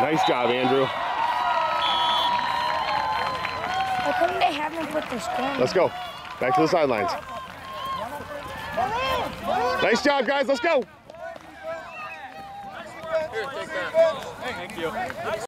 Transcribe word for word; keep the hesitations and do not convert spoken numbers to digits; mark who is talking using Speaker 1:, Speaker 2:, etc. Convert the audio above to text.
Speaker 1: Nice job, Andrew.
Speaker 2: Why couldn't they have him put this gun?
Speaker 1: Let's go. Back to the sidelines. Nice job, guys. Let's go.
Speaker 3: Here, take that. Thank you.